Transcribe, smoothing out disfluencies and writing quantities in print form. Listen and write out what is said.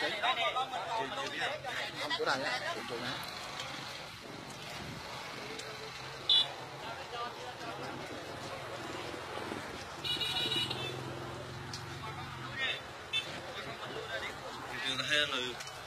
ký. Không chỗ này á, chỗ này. Hay là